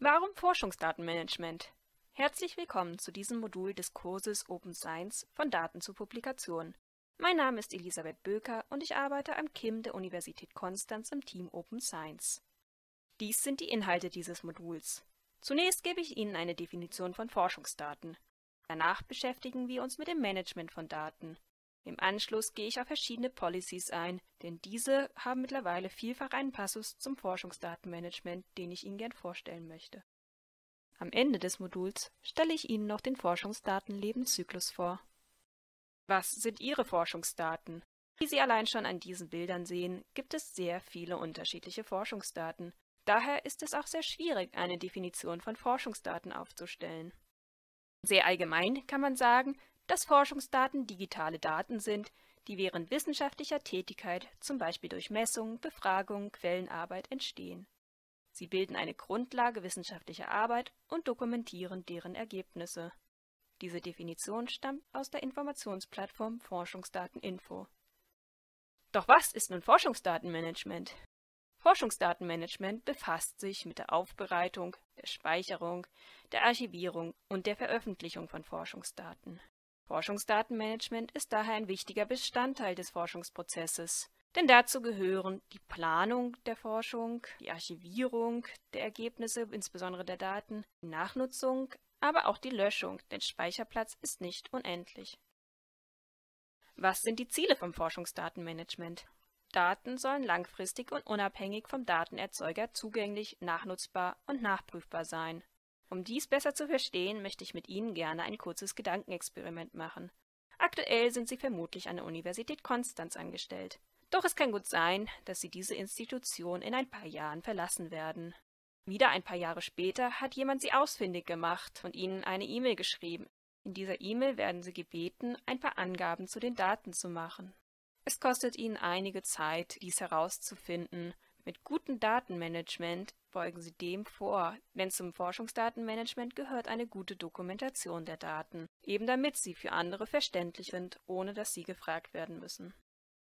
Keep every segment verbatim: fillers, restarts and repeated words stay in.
Warum Forschungsdatenmanagement? Herzlich willkommen zu diesem Modul des Kurses Open Science von Daten zu Publikation. Mein Name ist Elisabeth Böker und ich arbeite am K I M der Universität Konstanz im Team Open Science. Dies sind die Inhalte dieses Moduls. Zunächst gebe ich Ihnen eine Definition von Forschungsdaten. Danach beschäftigen wir uns mit dem Management von Daten. Im Anschluss gehe ich auf verschiedene Policies ein, denn diese haben mittlerweile vielfach einen Passus zum Forschungsdatenmanagement, den ich Ihnen gern vorstellen möchte. Am Ende des Moduls stelle ich Ihnen noch den Forschungsdaten-Lebenszyklus vor. Was sind Ihre Forschungsdaten? Wie Sie allein schon an diesen Bildern sehen, gibt es sehr viele unterschiedliche Forschungsdaten. Daher ist es auch sehr schwierig, eine Definition von Forschungsdaten aufzustellen. Sehr allgemein kann man sagen, dass Forschungsdaten digitale Daten sind, die während wissenschaftlicher Tätigkeit, zum Beispiel durch Messungen, Befragungen, Quellenarbeit, entstehen. Sie bilden eine Grundlage wissenschaftlicher Arbeit und dokumentieren deren Ergebnisse. Diese Definition stammt aus der Informationsplattform Forschungsdateninfo. Doch was ist nun Forschungsdatenmanagement? Forschungsdatenmanagement befasst sich mit der Aufbereitung, der Speicherung, der Archivierung und der Veröffentlichung von Forschungsdaten. Forschungsdatenmanagement ist daher ein wichtiger Bestandteil des Forschungsprozesses, denn dazu gehören die Planung der Forschung, die Archivierung der Ergebnisse, insbesondere der Daten, die Nachnutzung, aber auch die Löschung, denn Speicherplatz ist nicht unendlich. Was sind die Ziele vom Forschungsdatenmanagement? Daten sollen langfristig und unabhängig vom Datenerzeuger zugänglich, nachnutzbar und nachprüfbar sein. Um dies besser zu verstehen, möchte ich mit Ihnen gerne ein kurzes Gedankenexperiment machen. Aktuell sind Sie vermutlich an der Universität Konstanz angestellt. Doch es kann gut sein, dass Sie diese Institution in ein paar Jahren verlassen werden. Wieder ein paar Jahre später hat jemand Sie ausfindig gemacht und Ihnen eine E-Mail geschrieben. In dieser E-Mail werden Sie gebeten, ein paar Angaben zu den Daten zu machen. Es kostet Ihnen einige Zeit, dies herauszufinden. Mit gutem Datenmanagement beugen Sie dem vor, denn zum Forschungsdatenmanagement gehört eine gute Dokumentation der Daten, eben damit sie für andere verständlich sind, ohne dass Sie gefragt werden müssen.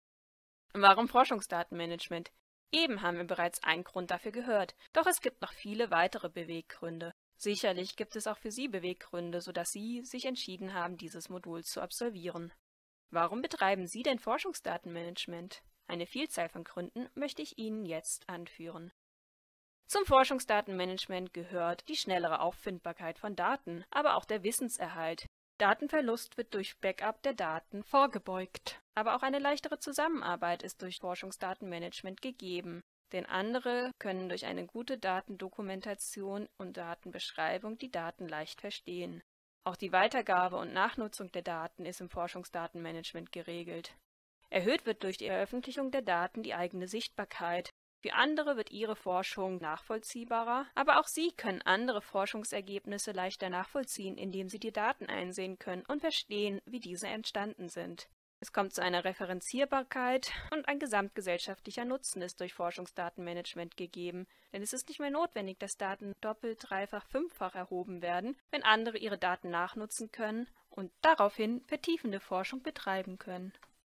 Warum Forschungsdatenmanagement? Eben haben wir bereits einen Grund dafür gehört, doch es gibt noch viele weitere Beweggründe. Sicherlich gibt es auch für Sie Beweggründe, sodass Sie sich entschieden haben, dieses Modul zu absolvieren. Warum betreiben Sie denn Forschungsdatenmanagement? Eine Vielzahl von Gründen möchte ich Ihnen jetzt anführen. Zum Forschungsdatenmanagement gehört die schnellere Auffindbarkeit von Daten, aber auch der Wissenserhalt. Datenverlust wird durch Backup der Daten vorgebeugt. Aber auch eine leichtere Zusammenarbeit ist durch Forschungsdatenmanagement gegeben, denn andere können durch eine gute Datendokumentation und Datenbeschreibung die Daten leicht verstehen. Auch die Weitergabe und Nachnutzung der Daten ist im Forschungsdatenmanagement geregelt. Erhöht wird durch die Veröffentlichung der Daten die eigene Sichtbarkeit. Für andere wird ihre Forschung nachvollziehbarer, aber auch sie können andere Forschungsergebnisse leichter nachvollziehen, indem sie die Daten einsehen können und verstehen, wie diese entstanden sind. Es kommt zu einer Referenzierbarkeit und ein gesamtgesellschaftlicher Nutzen ist durch Forschungsdatenmanagement gegeben, denn es ist nicht mehr notwendig, dass Daten doppelt, dreifach, fünffach erhoben werden, wenn andere ihre Daten nachnutzen können und daraufhin vertiefende Forschung betreiben können.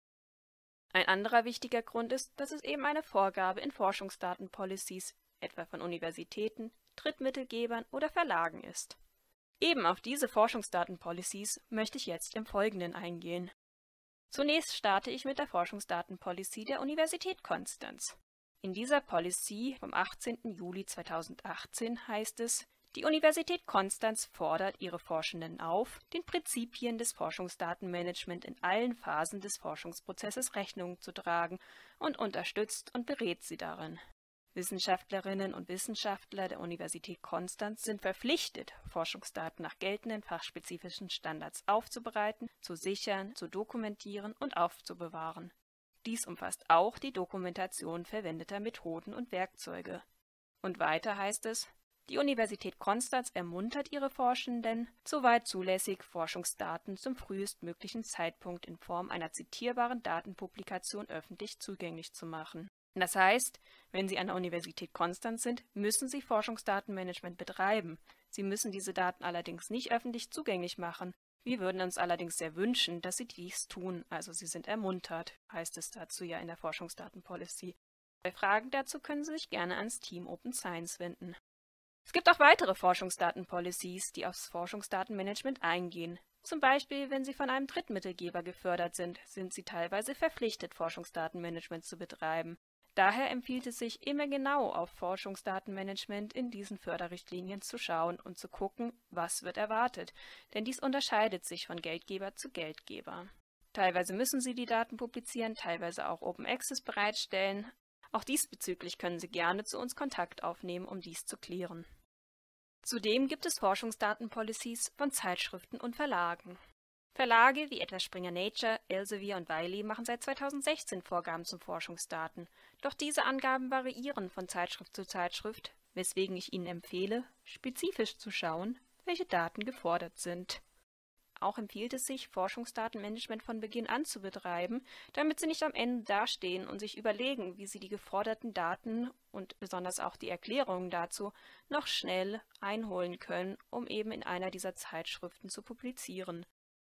Ein anderer wichtiger Grund ist, dass es eben eine Vorgabe in Forschungsdatenpolicies, etwa von Universitäten, Drittmittelgebern oder Verlagen ist. Eben auf diese Forschungsdatenpolicies möchte ich jetzt im Folgenden eingehen. Zunächst starte ich mit der Forschungsdatenpolicy der Universität Konstanz. In dieser Policy vom achtzehnten Juli zweitausendachtzehn heißt es: Die Universität Konstanz fordert ihre Forschenden auf, den Prinzipien des Forschungsdatenmanagement in allen Phasen des Forschungsprozesses Rechnung zu tragen und unterstützt und berät sie darin. Wissenschaftlerinnen und Wissenschaftler der Universität Konstanz sind verpflichtet, Forschungsdaten nach geltenden fachspezifischen Standards aufzubereiten, zu sichern, zu dokumentieren und aufzubewahren. Dies umfasst auch die Dokumentation verwendeter Methoden und Werkzeuge. Und weiter heißt es: Die Universität Konstanz ermuntert ihre Forschenden, soweit zulässig, Forschungsdaten zum frühestmöglichen Zeitpunkt in Form einer zitierbaren Datenpublikation öffentlich zugänglich zu machen. Das heißt, wenn Sie an der Universität Konstanz sind, müssen Sie Forschungsdatenmanagement betreiben. Sie müssen diese Daten allerdings nicht öffentlich zugänglich machen. Wir würden uns allerdings sehr wünschen, dass Sie dies tun, also Sie sind ermuntert, heißt es dazu ja in der Forschungsdatenpolicy. Bei Fragen dazu können Sie sich gerne ans Team Open Science wenden. Es gibt auch weitere Forschungsdaten-Policies, die aufs Forschungsdatenmanagement eingehen. Zum Beispiel, wenn sie von einem Drittmittelgeber gefördert sind, sind sie teilweise verpflichtet, Forschungsdatenmanagement zu betreiben. Daher empfiehlt es sich, immer genau auf Forschungsdatenmanagement in diesen Förderrichtlinien zu schauen und zu gucken, was wird erwartet, denn dies unterscheidet sich von Geldgeber zu Geldgeber. Teilweise müssen sie die Daten publizieren, teilweise auch Open Access bereitstellen. Auch diesbezüglich können Sie gerne zu uns Kontakt aufnehmen, um dies zu klären. Zudem gibt es Forschungsdatenpolicies von Zeitschriften und Verlagen. Verlage wie etwa Springer Nature, Elsevier und Wiley machen seit zweitausendsechzehn Vorgaben zu Forschungsdaten. Doch diese Angaben variieren von Zeitschrift zu Zeitschrift, weswegen ich Ihnen empfehle, spezifisch zu schauen, welche Daten gefordert sind. Auch empfiehlt es sich, Forschungsdatenmanagement von Beginn an zu betreiben, damit Sie nicht am Ende dastehen und sich überlegen, wie Sie die geforderten Daten und besonders auch die Erklärungen dazu noch schnell einholen können, um eben in einer dieser Zeitschriften zu publizieren.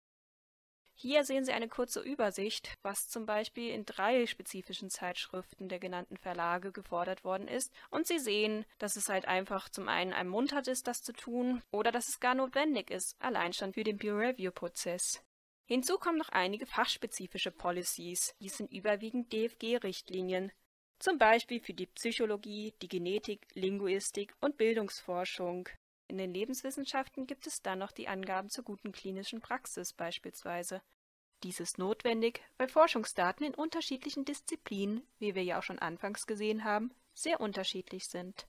Hier sehen Sie eine kurze Übersicht, was zum Beispiel in drei spezifischen Zeitschriften der genannten Verlage gefordert worden ist. Und Sie sehen, dass es halt einfach zum einen ermuntert ist, das zu tun, oder dass es gar notwendig ist, allein schon für den Peer-Review-Prozess. Hinzu kommen noch einige fachspezifische Policies. Dies sind überwiegend D F G-Richtlinien, zum Beispiel für die Psychologie, die Genetik, Linguistik und Bildungsforschung. In den Lebenswissenschaften gibt es dann noch die Angaben zur guten klinischen Praxis beispielsweise. Dies ist notwendig, weil Forschungsdaten in unterschiedlichen Disziplinen, wie wir ja auch schon anfangs gesehen haben, sehr unterschiedlich sind.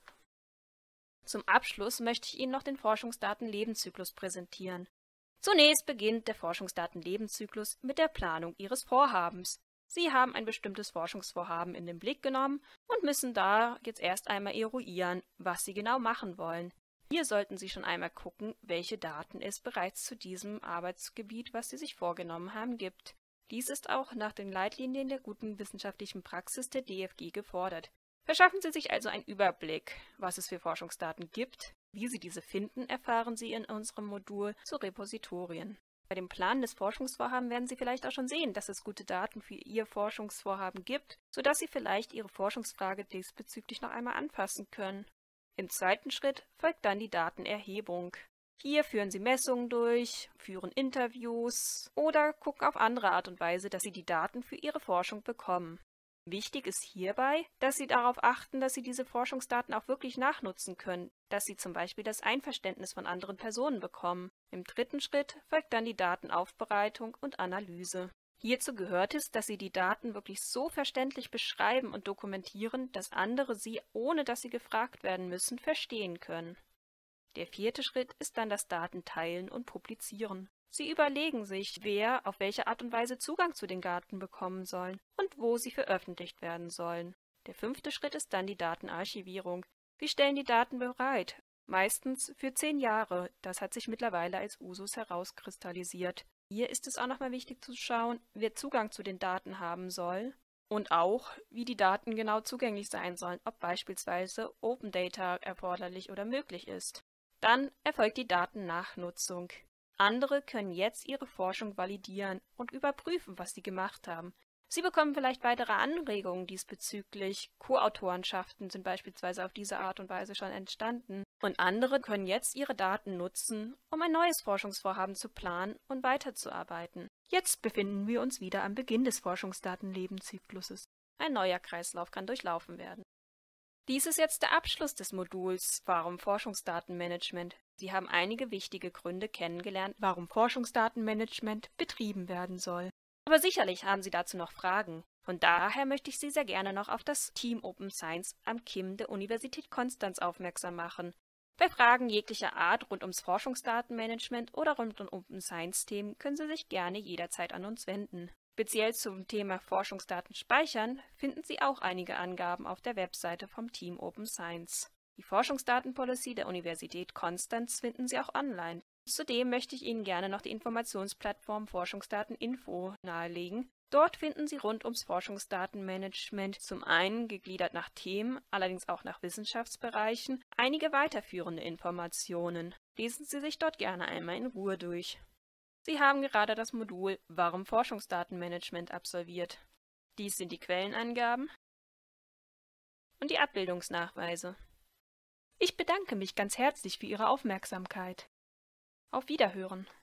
Zum Abschluss möchte ich Ihnen noch den Forschungsdaten-Lebenszyklus präsentieren. Zunächst beginnt der Forschungsdaten-Lebenszyklus mit der Planung Ihres Vorhabens. Sie haben ein bestimmtes Forschungsvorhaben in den Blick genommen und müssen da jetzt erst einmal eruieren, was Sie genau machen wollen. Hier sollten Sie schon einmal gucken, welche Daten es bereits zu diesem Arbeitsgebiet, was Sie sich vorgenommen haben, gibt. Dies ist auch nach den Leitlinien der guten wissenschaftlichen Praxis der D F G gefordert. Verschaffen Sie sich also einen Überblick, was es für Forschungsdaten gibt. Wie Sie diese finden, erfahren Sie in unserem Modul zu Repositorien. Bei dem Planen des Forschungsvorhabens werden Sie vielleicht auch schon sehen, dass es gute Daten für Ihr Forschungsvorhaben gibt, sodass Sie vielleicht Ihre Forschungsfrage diesbezüglich noch einmal anpassen können. Im zweiten Schritt folgt dann die Datenerhebung. Hier führen Sie Messungen durch, führen Interviews oder gucken auf andere Art und Weise, dass Sie die Daten für Ihre Forschung bekommen. Wichtig ist hierbei, dass Sie darauf achten, dass Sie diese Forschungsdaten auch wirklich nachnutzen können, dass Sie zum Beispiel das Einverständnis von anderen Personen bekommen. Im dritten Schritt folgt dann die Datenaufbereitung und Analyse. Hierzu gehört es, dass Sie die Daten wirklich so verständlich beschreiben und dokumentieren, dass andere sie, ohne dass sie gefragt werden müssen, verstehen können. Der vierte Schritt ist dann das Datenteilen und Publizieren. Sie überlegen sich, wer auf welche Art und Weise Zugang zu den Daten bekommen soll und wo sie veröffentlicht werden sollen. Der fünfte Schritt ist dann die Datenarchivierung. Sie stellen die Daten bereit, meistens für zehn Jahre. Das hat sich mittlerweile als Usus herauskristallisiert. Hier ist es auch nochmal wichtig zu schauen, wer Zugang zu den Daten haben soll und auch, wie die Daten genau zugänglich sein sollen, ob beispielsweise Open Data erforderlich oder möglich ist. Dann erfolgt die Datennachnutzung. Andere können jetzt ihre Forschung validieren und überprüfen, was sie gemacht haben. Sie bekommen vielleicht weitere Anregungen diesbezüglich. Co-Autorenschaften sind beispielsweise auf diese Art und Weise schon entstanden. Und andere können jetzt ihre Daten nutzen, um ein neues Forschungsvorhaben zu planen und weiterzuarbeiten. Jetzt befinden wir uns wieder am Beginn des Forschungsdatenlebenszykluses. Ein neuer Kreislauf kann durchlaufen werden. Dies ist jetzt der Abschluss des Moduls Warum Forschungsdatenmanagement. Sie haben einige wichtige Gründe kennengelernt, warum Forschungsdatenmanagement betrieben werden soll. Aber sicherlich haben Sie dazu noch Fragen. Von daher möchte ich Sie sehr gerne noch auf das Team Open Science am K I M der Universität Konstanz aufmerksam machen. Bei Fragen jeglicher Art rund ums Forschungsdatenmanagement oder rund um Open Science Themen können Sie sich gerne jederzeit an uns wenden. Speziell zum Thema Forschungsdaten speichern finden Sie auch einige Angaben auf der Webseite vom Team Open Science. Die Forschungsdatenpolicy der Universität Konstanz finden Sie auch online. Zudem möchte ich Ihnen gerne noch die Informationsplattform Forschungsdateninfo nahelegen. Dort finden Sie rund ums Forschungsdatenmanagement zum einen gegliedert nach Themen, allerdings auch nach Wissenschaftsbereichen, einige weiterführende Informationen. Lesen Sie sich dort gerne einmal in Ruhe durch. Sie haben gerade das Modul Warum Forschungsdatenmanagement absolviert. Dies sind die Quellenangaben und die Abbildungsnachweise. Ich bedanke mich ganz herzlich für Ihre Aufmerksamkeit. Auf Wiederhören!